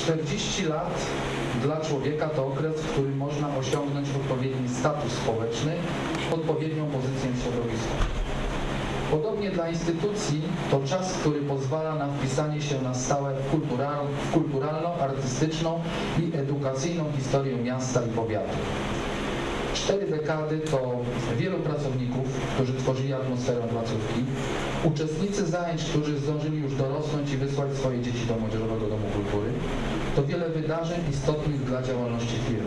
40 lat dla człowieka to okres, w którym można osiągnąć odpowiedni status społeczny, odpowiednią pozycję w środowisku. Podobnie dla instytucji to czas, który pozwala na wpisanie się na stałe w kulturalną, artystyczną i edukacyjną historię miasta i powiatu. 4 dekady to wielu pracowników, którzy tworzyli atmosferę placówki, uczestnicy zajęć, którzy zdążyli już dorosnąć i wysłać swoje dzieci do Młodzieżowego Domu Kultury, to wiele wydarzeń istotnych dla działalności firmy.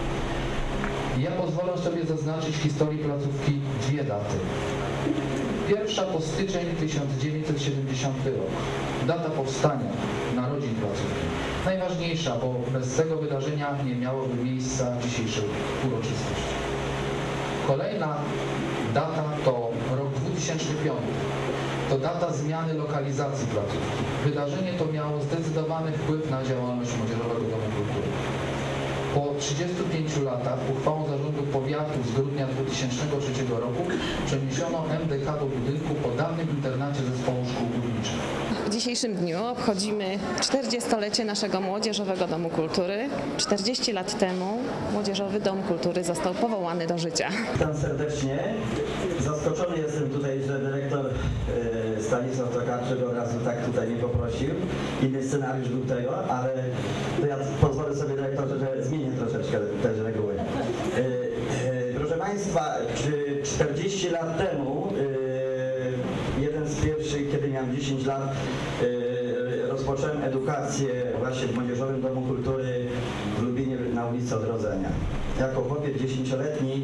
Ja pozwolę sobie zaznaczyć w historii placówki 2 daty. Pierwsza to styczeń 1970 rok, data powstania, narodzin placówki. Najważniejsza, bo bez tego wydarzenia nie miałoby miejsca dzisiejszej uroczystości. Kolejna data to rok 2005. To data zmiany lokalizacji placówki. Wydarzenie to miało zdecydowany wpływ na działalność Młodzieżowego Domu Kultury. Po 35 latach uchwałą Zarządu Powiatu z grudnia 2003 roku przeniesiono MDK do budynku po dawnym internacie Zespołu Szkół Górniczych. W dzisiejszym dniu obchodzimy 40-lecie naszego Młodzieżowego Domu Kultury. 40 lat temu Młodzieżowy Dom Kultury został powołany do życia. Witam serdecznie. Zaskoczony jestem tutaj, że dyrektor Stanisław Tokarczyk od razu tak tutaj mnie poprosił. Inny scenariusz był tego, ale to ja pozwolę sobie, dyrektorze, że zmienię troszeczkę te reguły. Proszę Państwa, 40 lat temu, jeden z pierwszych, kiedy miałem 10 lat, rozpocząłem edukację właśnie w Młodzieżowym Domu Kultury w Lubinie na ulicy Odrodzenia. Jako chłopiec 10-letni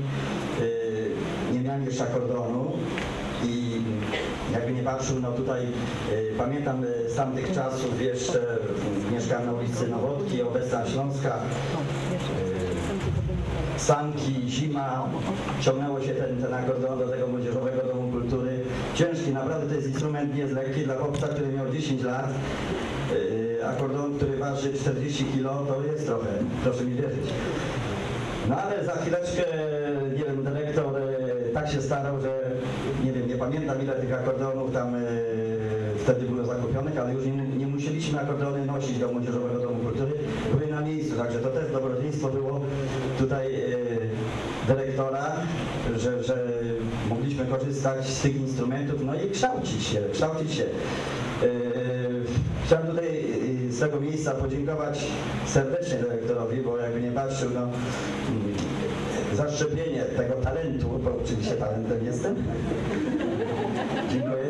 nie miałem jeszcze akordonu i jakby nie patrzył, no tutaj pamiętam z tamtych czasów jeszcze mieszkałem na ulicy Nowotki, obecna Śląska, sanki, zima, ciągnęło się ten akordon do tego Młodzieżowego Domu Kultury. Ciężki, naprawdę to jest instrument nie jest lekki dla chłopca, który miał 10 lat. Akordon, który waży 40 kg, to jest trochę, proszę mi wierzyć. No ale za chwileczkę, nie wiem, dyrektor tak się starał, że nie wiem, nie pamiętam ile tych akordonów tam wtedy było zakupionych, ale już nie musieliśmy akordony nosić do Młodzieżowego Domu Kultury, były na miejscu, także to też dobrodziejstwo było tutaj dyrektora, że mogliśmy korzystać z tych instrumentów, no i kształcić się. Chciałem tutaj z tego miejsca podziękować serdecznie dyrektorowi, bo jakby nie patrzył, no, zaszczepienie tego talentu, bo oczywiście talentem jestem. Dziękuję.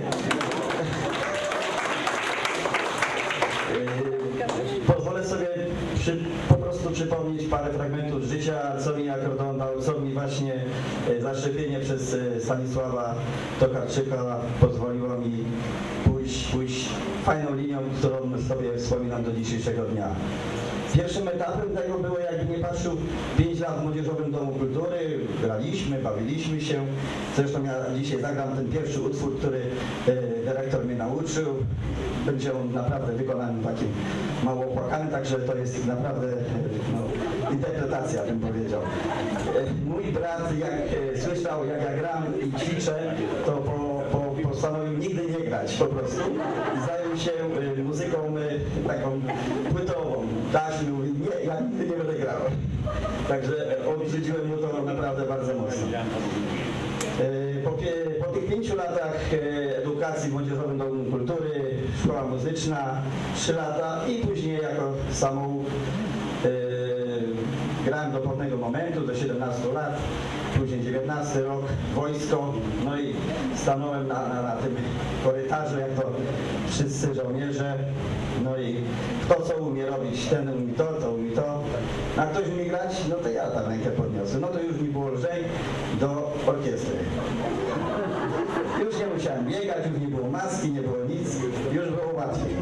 Pozwolę sobie po prostu przypomnieć parę fragmentów z życia, co mi akordon dał, co mi właśnie zaszczepienie przez Stanisława Tokarczyka pozwoliło mi pójść fajną linią, którą sobie wspominam do dzisiejszego dnia. Pierwszym etapem tego było, jakby nie patrzył, 5 lat w Młodzieżowym Domu Kultury, graliśmy, bawiliśmy się. Zresztą ja dzisiaj zagram ten pierwszy utwór, który dyrektor mnie nauczył. Będzie on naprawdę wykonany takim mało opłakanym, także to jest naprawdę interpretacja, bym powiedział. Mój brat, jak słyszał, jak ja gram i ćwiczę, to postanowił nigdy nie grać po prostu. Zajął się muzyką taką płytową. Taśmy mówi, nie, ja nigdy nie będę grał. Także obrzydziłem mu to naprawdę bardzo mocno. Po tych 5 latach edukacji w Młodzieżowym Domu Kultury, szkoła muzyczna, 3 lata i później jako samouk grałem do pewnego momentu, do 17 lat, później 19 rok, wojsko, no i stanąłem na tym korytarzu, jak to wszyscy żołnierze, no i kto co umie robić, ten umie to umie to, a ktoś umie grać, no to ja tam rękę podniosłem, no to już mi było lżej do orkiestry. Już nie musiałem biegać, już nie było maski, nie było nic, już było łatwiej.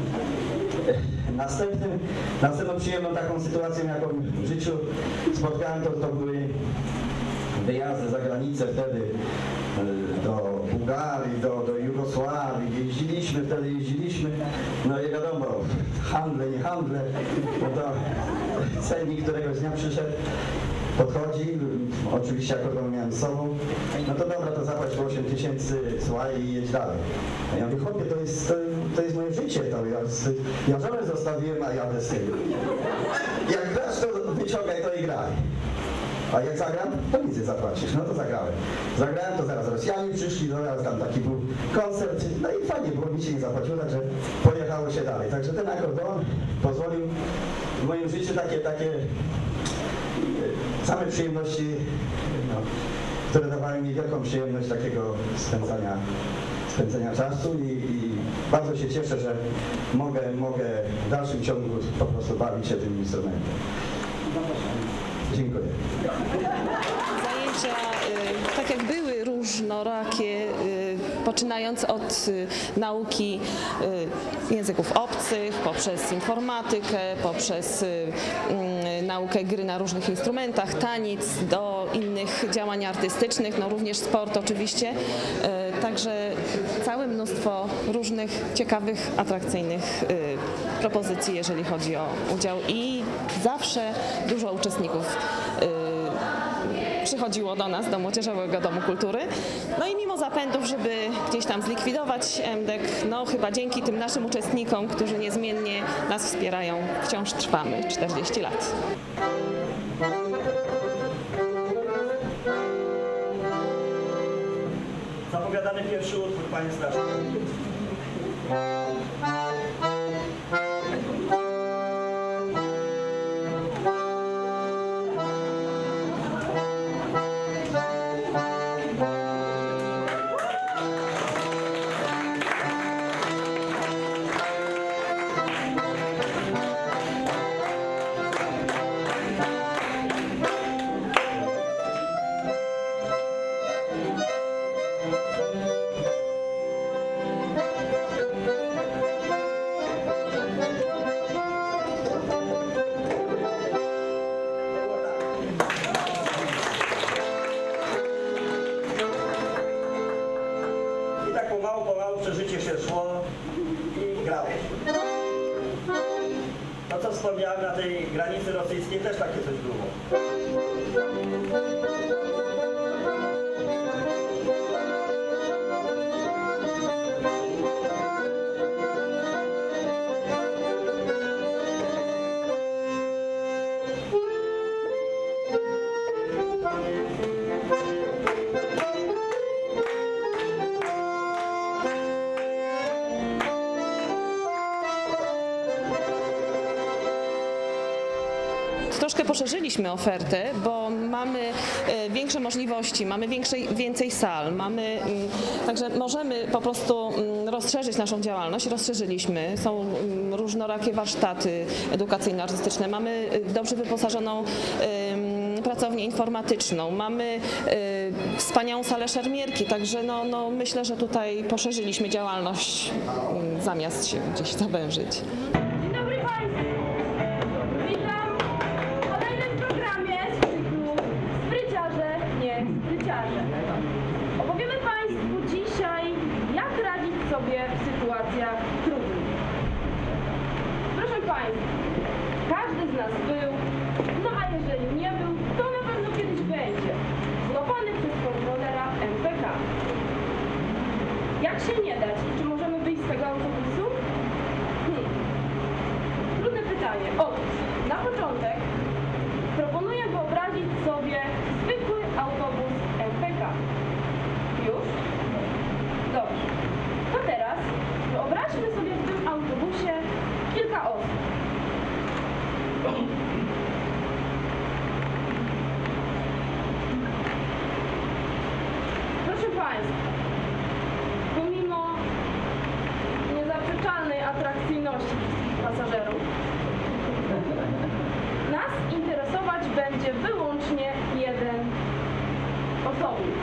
Następną przyjemną taką sytuacją, jaką w życiu spotkałem, to były wyjazdy za granicę wtedy do Bułgarii, do Jugosławii. Jeździliśmy, no i wiadomo, handle, nie handle, no to cennik któregoś dnia przyszedł podchodzi, oczywiście akordeon miałem z sobą, no to dobra, to zapłać po 8 000, słuchaj i jedź dalej. A ja mówię, chłopie, to jest moje życie, ja żonę zostawiłem, a jadę z tym. Jak grasz, to wyciągaj to i graj. A jak zagram, to nic nie zapłacisz. No to zagrałem. Zagrałem, to zaraz Rosjanie przyszli, no zaraz tam taki był koncert, no i fajnie, bo mi się nie zapłaciło, także pojechało się dalej. Także ten akordeon pozwolił w moim życiu takie same przyjemności, no, które dawały mi wielką przyjemność takiego spędzania czasu i bardzo się cieszę, że mogę w dalszym ciągu po prostu bawić się tym instrumentem. Dziękuję. Zajęcia, tak jak były różnorakie, poczynając od nauki języków obcych, poprzez informatykę, poprzez naukę gry na różnych instrumentach, taniec, do innych działań artystycznych, no również sport oczywiście. Także całe mnóstwo różnych ciekawych, atrakcyjnych propozycji, jeżeli chodzi o udział i zawsze dużo uczestników przychodziło do nas, do Młodzieżowego Domu Kultury. No i mimo zapędów, żeby gdzieś tam zlikwidować MDEK, no chyba dzięki tym naszym uczestnikom, którzy niezmiennie nas wspierają, wciąż trwamy 40 lat. Zapowiadany pierwszy utwór, panie Stasiu. Pomału przeżycie się szło i grało. To co wspomniałem, na tej granicy rosyjskiej też takie coś było. Troszkę poszerzyliśmy ofertę, bo mamy większe możliwości, mamy więcej sal, także możemy po prostu rozszerzyć naszą działalność. Rozszerzyliśmy, są różnorakie warsztaty edukacyjno-artystyczne, mamy dobrze wyposażoną pracownię informatyczną, mamy wspaniałą salę szermierki, także no, myślę, że tutaj poszerzyliśmy działalność zamiast się gdzieś zawężyć. Opowiemy Państwu dzisiaj, jak radzić sobie w sytuacjach trudnych. Proszę Państwa, każdy z nas był, no a jeżeli nie był, to na pewno kiedyś będzie, złapany przez kontrolera MPK. Jak się nie dać? Czy możemy wyjść z tego autobusu? Trudne pytanie. Otóż, na początek proponuję wyobrazić sobie zwykły autobus MPK. Już? Dobrze. To teraz wyobraźmy sobie w tym autobusie kilka osób. Proszę Państwa, pomimo niezaprzeczalnej atrakcyjności wszystkich pasażerów, nas interesować będzie wyłącznie jeden osobnik.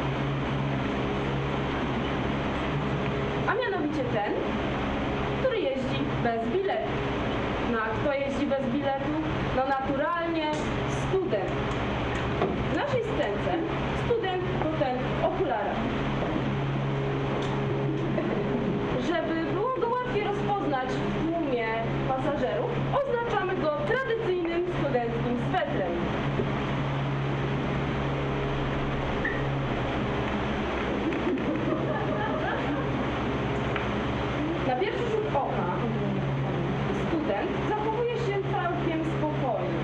A mianowicie ten, który jeździ bez biletu. No a kto jeździ bez biletu? No naturalnie student. W naszej scence student to ten w okularach. Żeby było go łatwiej rozpoznać w tłumie pasażerów, oznaczamy go tradycyjnym studenckim swetrem. oka student zachowuje się całkiem spokojnie.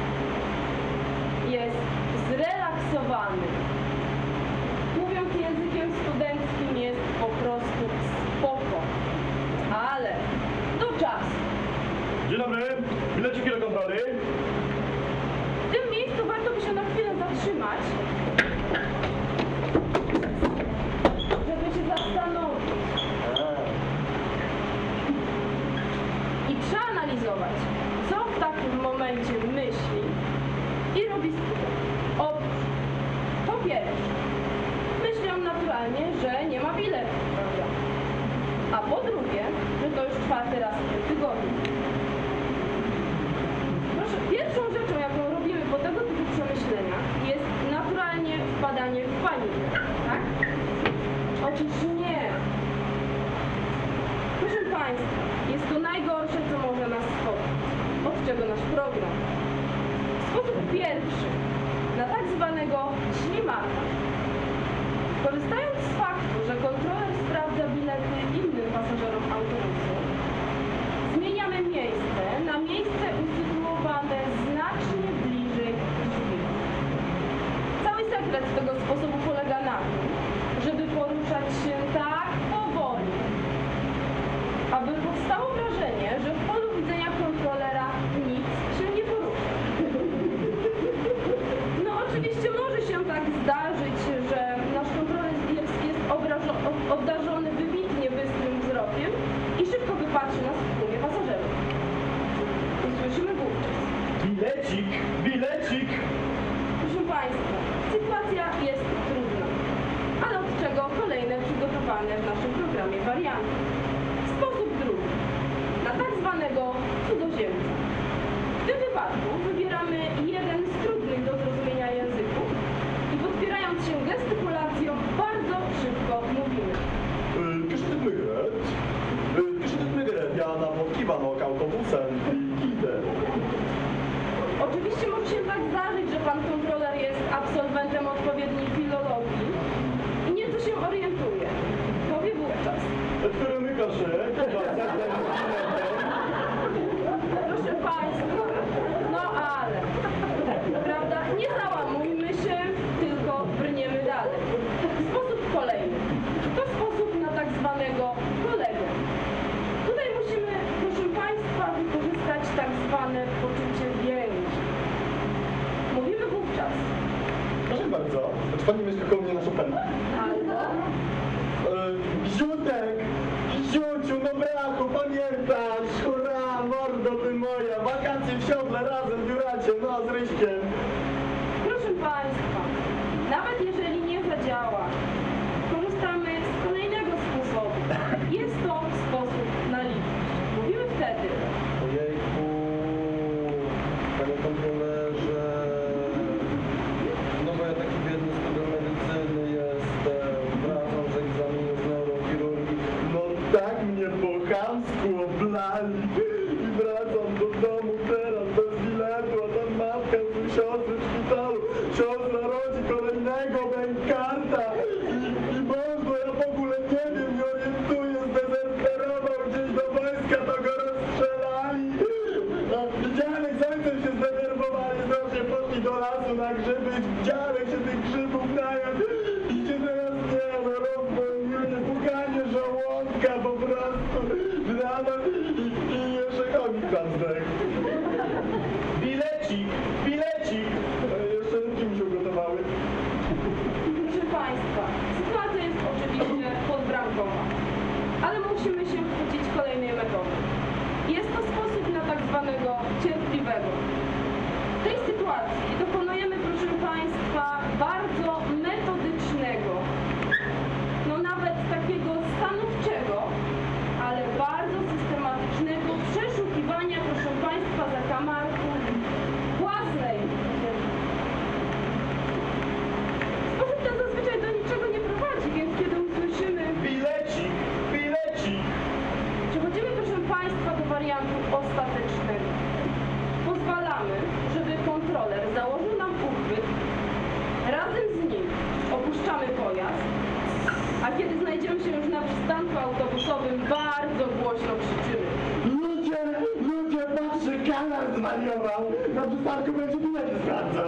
Jest zrelaksowany. Mówiąc językiem studenckim, jest po prostu spoko. Ale do czasu. Dzień dobry, bileciki do kontroli. W tym miejscu warto by się na chwilę zatrzymać, żeby się zastanowić. I przeanalizować, co w takim momencie myśli i robi student. Otóż, po pierwsze, myśli on naturalnie, że nie ma biletu, prawda? A po drugie, że to już 4. raz w tym tygodniu. Proszę, pierwszą rzeczą, jaką robimy po tego typu przemyśleniach, jest naturalnie wpadanie w panikę, tak? Otóż nie. Proszę Państwa, jest to najgorsze, co może nas spotkać. Od czego nasz program? W sposób pierwszy, na tak zwanego ślimaka. Korzystając z faktu, że kontroler sprawdza bilety innym pasażerom autobusu, zmieniamy miejsce na miejsce usytuowane znacznie bliżej drzwi. Cały sekret tego sposobu polega na tym, żeby poruszać się tak powoli, aby powstało wrażenie, że w polu widzenia kontrolera nic się nie porusza. No oczywiście może się tak zdarzyć, że nasz kontroler jest obdarzony wybitnie bystrym wzrokiem i szybko wypatrzy nas w tłumie pasażerów. Usłyszymy wówczas. Bilecik, bilecik. Proszę Państwa, sytuacja jest trudna, ale od czego kolejne przygotowane w naszym programie warianty. Sposób drugi, na tak zwanego cudzoziemca. W tym wypadku wybieramy jeden z trudnych do zrozumienia języków i podpierając się gestykulacją bardzo szybko mówimy. Kiszytyt ja na podkiwanok autobusem i idę. Oczywiście może się tak zdarzyć, że pan kontroler jest absolwentem odpowiedniej filologii i nieco się orientuje. Powie wówczas. Który myka się, Proszę Państwa, no ale, prawda, nie załamujmy się, tylko brniemy dalej. Sposób kolejny. To sposób na tak zwanego kolegę. Tutaj musimy, proszę Państwa, wykorzystać tak zwane poczucie więzi. Mówimy wówczas. Proszę bardzo, czy pani mieszka koło mnie na Chopina? Albo, Ziutek! Ziuciu, no brachu, pamiętasz? Hurra, mordo ty moja! Wakacje w siodle razem w Juracie, no z Ryśkiem. proszę Państwa, nawet jeżeli nie zadziała, korzystamy z kolejnego sposobu. Jest to sposób na litość. Mówimy wtedy. Ojejku, panie kontrolerze, no bo ja taki biedny student medycyny jestem, wracam z egzaminu z neurochirurgii, no tak mnie po chamsku oblali i wracam do domu teraz bez biletu, a tam matka z siostry w szpitalu, siostra rodzi kolejnego bękarta i mąż, bo ja w ogóle nie wiem, nie orientuję, zdezerterował gdzieś do wojska, to go rozstrzelali. A dziadek z ojcem się zdenerwowali, strasznie poszli do lasu na grzyby, dziadek się tych grzybów najadł i się teraz nie, no rozwolnienie, pukanie żołądka po prostu, i jeszcze chomik tam zdechł. Bilecik, bilecik! Jeszcze rybki mi się ugotowały. Proszę Państwa, sytuacja jest oczywiście podbramkowa, ale musimy się chwycić kolejnej metody. Jest to sposób na tak zwanego cierpliwego. W tej sytuacji dokonujemy, proszę Państwa, bardzo metodycznego zwariował. Na przystanku będzie bilety sprawdzał.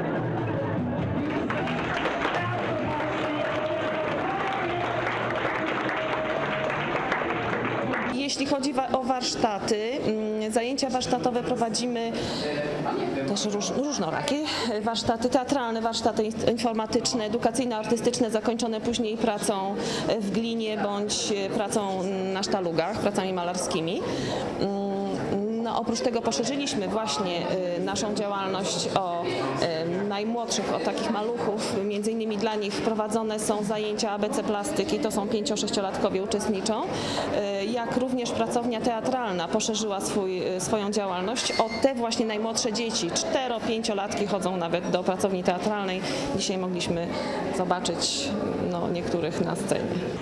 Jeśli chodzi o warsztaty, zajęcia warsztatowe prowadzimy też różnorakie. Warsztaty teatralne, warsztaty informatyczne, edukacyjno-artystyczne, zakończone później pracą w glinie bądź pracą na sztalugach, pracami malarskimi. No, oprócz tego poszerzyliśmy właśnie naszą działalność o najmłodszych, o takich maluchów. Między innymi dla nich wprowadzone są zajęcia ABC Plastyki, to są 5-6-latkowie uczestniczą, jak również pracownia teatralna poszerzyła swoją działalność o te właśnie najmłodsze dzieci. 4-5-latki chodzą nawet do pracowni teatralnej. Dzisiaj mogliśmy zobaczyć niektórych na scenie.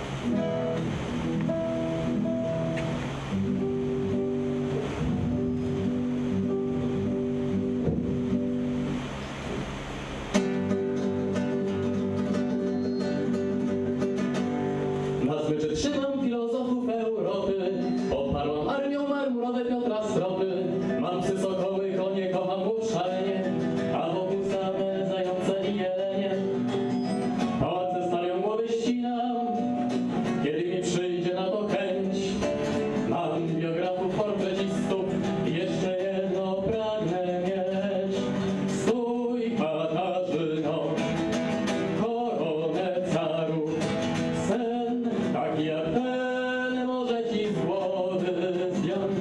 Na smyczy trzymam filozofów Europy, odparłam armią marmurowe Piotra Stropy. Mam psy sokoły, konie, kocham łów szalenie, a wokół same zające i jelenie. Pałace stawiam, głowy ścinam, kiedy mi przyjdzie na to chęć. Mam biografów, portrecistów i jeszcze jedno pragnę mieć. Stój, Katarzyno, koronę carów, sen taki jak ten może ci z głowy zdjąć.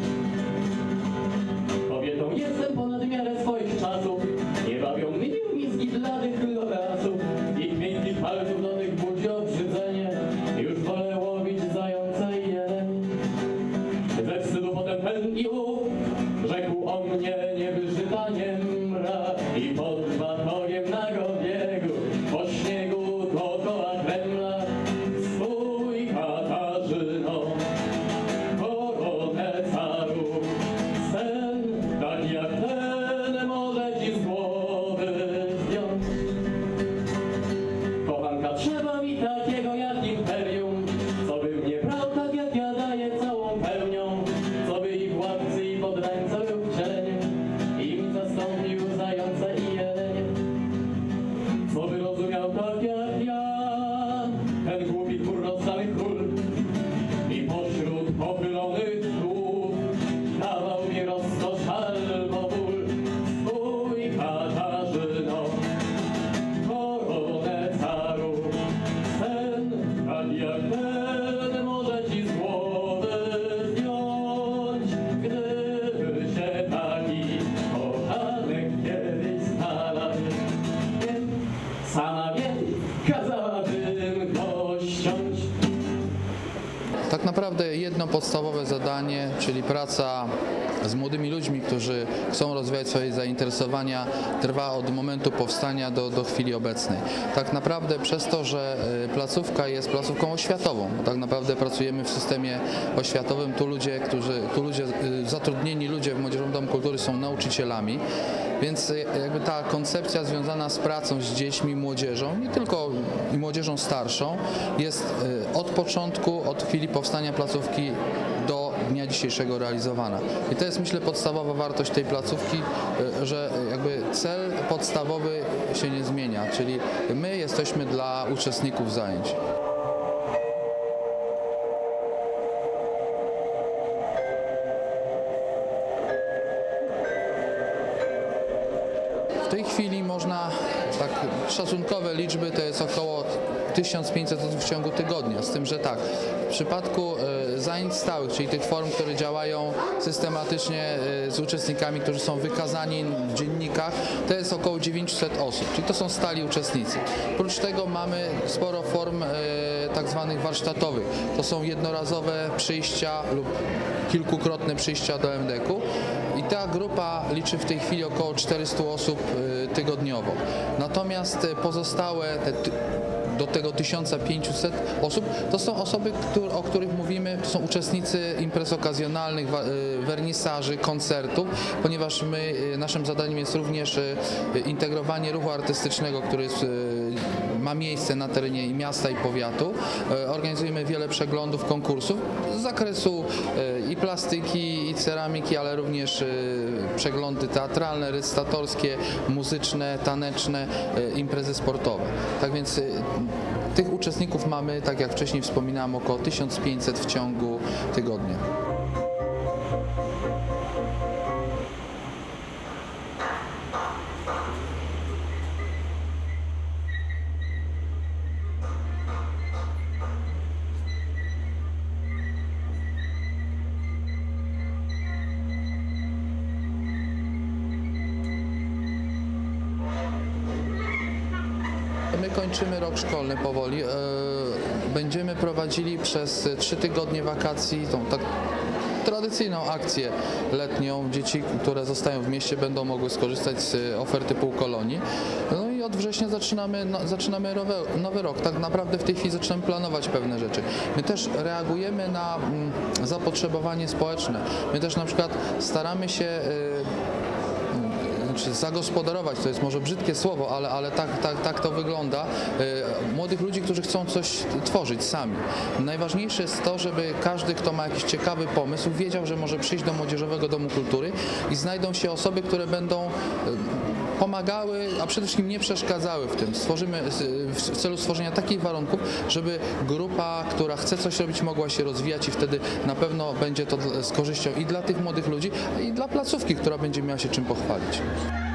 Kobietą jestem ponad miarę swoich czasów, nie bawią mnie miski bladych lodasów. Ich miękkich palców do tych budzi obrzydzenie, już wolę łowić zające i jeleń. Ze wstydu potem ten i ów rzekł o mnie niewyżytaniem mrak i pod batogiem nago biegu po śniegu dookoła Kremla. Stój, Katarzyno, koronę carów, sen taki jak ten może ci z głowy zdjąć. Kochanka, trzeba mi takiego jak imperium, co by mnie brał tak jak ja daję całą pełnią, co by i władcy i poddańców lub cienie i mi zastąpił zające i jelenie. Co by rozumiał tak jak ja ten głupi twór rozdanych król i pośród pochylonych głów dawał mi rozkosz albo ból. Stój, Katarzyno, koronę carów, sen tak jak ten może ci z głowy zdjąć. Gdyby się taki kochanek kiedyś znalazł, sama wiem, kazałabym go ściąć. Tak naprawdę jedno podstawowe zadanie, czyli praca z młodymi ludźmi, którzy chcą rozwijać swoje zainteresowania, trwa od momentu powstania do chwili obecnej. Tak naprawdę przez to, że placówka jest placówką oświatową, tak naprawdę pracujemy w systemie oświatowym, zatrudnieni ludzie w Młodzieżowym Domu Kultury są nauczycielami, więc jakby ta koncepcja związana z pracą z dziećmi, młodzieżą, nie tylko i młodzieżą starszą, jest od początku, od chwili powstania placówki do dnia dzisiejszego realizowana. I to jest, myślę, podstawowa wartość tej placówki, że jakby cel podstawowy się nie zmienia, czyli my jesteśmy dla uczestników zajęć. W tej chwili można, tak szacunkowe liczby, to jest około 1500 osób w ciągu tygodnia, z tym, że tak, w przypadku zajęć stałych, czyli tych form, które działają systematycznie z uczestnikami, którzy są wykazani w dziennikach, to jest około 900 osób, czyli to są stali uczestnicy. Oprócz tego mamy sporo form tak zwanych warsztatowych. To są jednorazowe przyjścia lub kilkukrotne przyjścia do MDK-u i ta grupa liczy w tej chwili około 400 osób tygodniowo. Natomiast pozostałe do tego 1500 osób, to są osoby, o których mówimy, to są uczestnicy imprez okazjonalnych, wernisaży, koncertów, ponieważ naszym zadaniem jest również integrowanie ruchu artystycznego, który ma miejsce na terenie miasta i powiatu. Organizujemy wiele przeglądów, konkursów, zakresu i plastyki, i ceramiki, ale również przeglądy teatralne, recytatorskie, muzyczne, taneczne, imprezy sportowe. Tak więc tych uczestników mamy, tak jak wcześniej wspominałem, około 1500 w ciągu tygodnia. My kończymy rok szkolny powoli. Będziemy prowadzili przez 3 tygodnie wakacji tą tak tradycyjną akcję letnią. Dzieci, które zostają w mieście, będą mogły skorzystać z oferty półkolonii. No i od września zaczynamy nowy rok. Tak naprawdę w tej chwili zaczynamy planować pewne rzeczy. My też reagujemy na zapotrzebowanie społeczne. My też na przykład staramy się zagospodarować, to jest może brzydkie słowo, ale tak to wygląda, młodych ludzi, którzy chcą coś tworzyć sami. Najważniejsze jest to, żeby każdy, kto ma jakiś ciekawy pomysł, wiedział, że może przyjść do Młodzieżowego Domu Kultury i znajdą się osoby, które będą pomagały, a przede wszystkim nie przeszkadzały w tym. Stworzymy w celu stworzenia takich warunków, żeby grupa, która chce coś robić, mogła się rozwijać i wtedy na pewno będzie to z korzyścią i dla tych młodych ludzi, i dla placówki, która będzie miała się czym pochwalić.